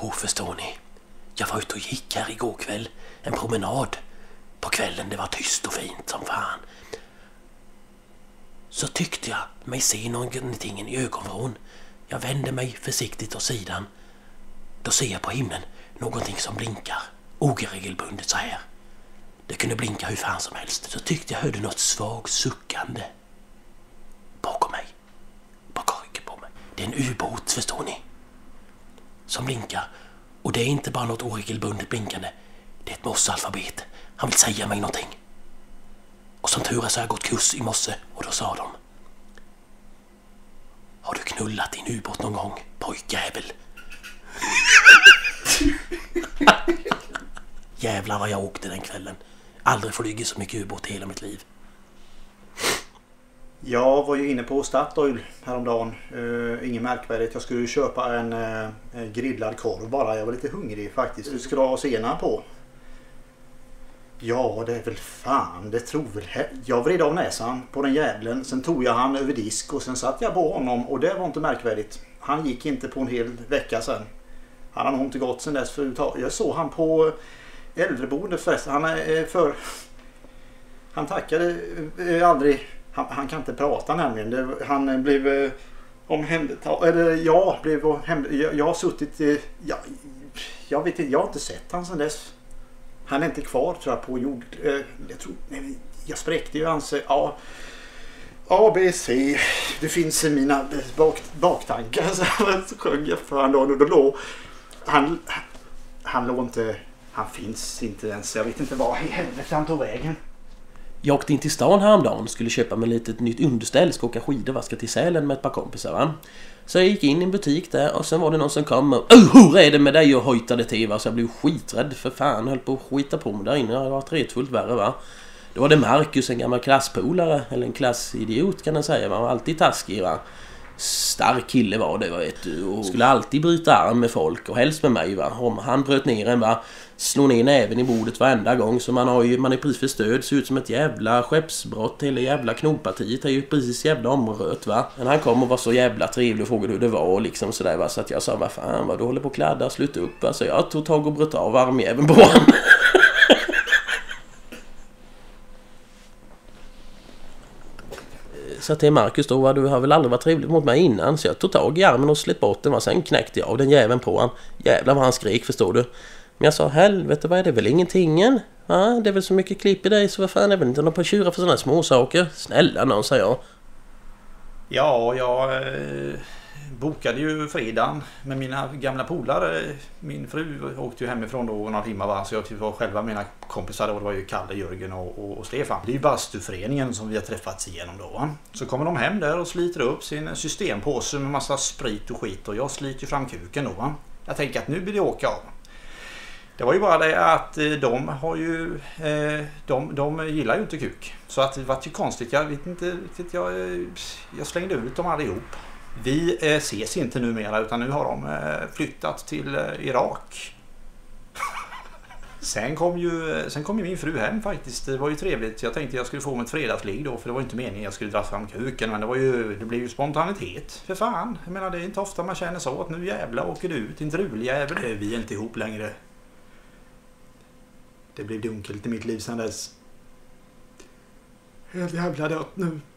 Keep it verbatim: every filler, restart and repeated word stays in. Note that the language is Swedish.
Jo, förstår ni. Jag var ute och gick här igår kväll. En promenad. På kvällen det var tyst och fint som fan. Så tyckte jag mig se någonting i ögonvrån. Jag vände mig försiktigt åt sidan. Då ser jag på himlen någonting som blinkar. Oregelbundet så här. Det kunde blinka hur fan som helst. Så tyckte jag hörde något svagt suckande. Bakom mig. Bakom ryggen på mig. Det är en ubåt, förstår ni. Som blinkar. Och det är inte bara något oregelbundet blinkande. Det är ett morsealfabet. Han vill säga mig någonting. Och som tur är så har jag gått kurs i morse. Och då sa de: har du knullat din ubåt någon gång, pojkjävel? Jävlar vad jag åkte den kvällen. Aldrig flugit så mycket ubåt i hela mitt liv. Jag var ju inne på Statoil häromdagen. Uh, ingen märkvärdigt. Jag skulle köpa en uh, grillad korv bara. Jag var lite hungrig faktiskt. Du skulle ha senare på. Ja, det är väl fan. Det tror väl. Jag vred av näsan på den jävlen. Sen tog jag han över disk och sen satt jag på honom. Och det var inte märkvärdigt. Han gick inte på en hel vecka sen. Han har nog inte gått sen dess förut. Jag såg han på äldreboende förresten. Han är för... Han tackade aldrig... Han, han kan inte prata nämligen. Det, han blev omhändertagen. Eller jag blev omhändertagen. Jag, jag har suttit... Jag, jag vet inte. Jag har inte sett han sen dess. Han är inte kvar tror jag på jord... Jag tror... Nej, jag spräckte ju hans... Ja... A, B, C. Det finns i mina bak, baktankar. Så sjöng jag för honom och då låg... Han, han låg inte... Han finns inte ens. Jag vet inte vad i helvete han tog vägen. Jag åkte in till stan häromdagen och skulle köpa mig lite ett nytt underställ. Ska åka skidor, ska till Sälen med ett par kompisar, va? Så jag gick in i en butik där och sen var det någon som kom och oh, hur är det med dig? Och hojtade till, va? Så jag blev skiträdd för fan. Höll på att skita på mig där inne. Det var retfullt värre, va? Då var det Marcus, en gammal klasspolare. Eller en klassidiot kan man säga. Man var alltid taskig, va? Stark kille var det, vet du. Och skulle alltid bryta arm med folk. Och helst med mig, va? Om han bröt ner en, va? Slå ner näven i bordet varenda gång. Så man har ju, man är precis för stöd. Ser ut som ett jävla skeppsbrott. Hela jävla knopartiet är ju precis jävla omrört, va? Men han kom och var så jävla trevlig och frågade hur det var och liksom sådär, va? Så att jag sa, vad fan, vad du håller på att kladda, sluta upp, va? Så jag tog tag och bröt av armjäveln på honom. Så till Marcus då, du har väl aldrig varit trevlig mot mig innan. Så jag tog tag i armen och släppte bort den. Och sen knäckte jag av den jäveln på han. Jävlar vad han skrek, förstår du. Men jag sa, helvete, vad är det väl ingentingen? Ja, det är väl så mycket klipp i dig så vad fan är väl inte någon på tjura för sådana små saker. Snälla någon, säger jag. Ja, jag eh, bokade ju fredagen med mina gamla polare. Min fru åkte ju hemifrån då några timmar, va? Så jag var själva mina kompisar då. Det var ju Kalle, Jörgen och, och, och Stefan. Det är ju bastuföreningen som vi har träffats igenom då, va? Så kommer de hem där och sliter upp sin systempåse med massa sprit och skit. Och jag sliter fram kuken då, va? Jag tänker att nu blir det åka av. Det var ju bara det att de har ju de, de gillar ju inte kuk. Så att det var ju konstigt. Jag vet inte riktigt. Jag, jag slängde ut dem allihop. Vi ses inte numera utan nu har de flyttat till Irak. Sen kom ju sen kom ju min fru hem faktiskt. Det var ju trevligt. Jag tänkte jag skulle få mig ett fredagsligg då, för det var inte meningen jag skulle dra fram kuken, men det var ju det blev ju spontanitet. För fan. Jag menar, det är inte ofta man känner så att nu jävla åker du ut, inte ruljävel. Vi är inte ihop längre. Det blev dunkelt i mitt liv sedan dess. Helt jävla dött nu.